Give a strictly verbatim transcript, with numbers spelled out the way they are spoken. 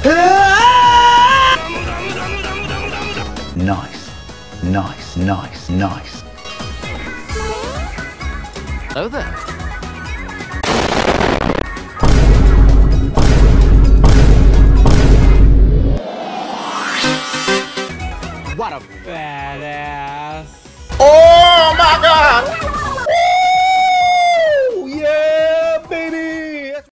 Nice, nice, nice, nice. Hello there. What a badass. Oh my God!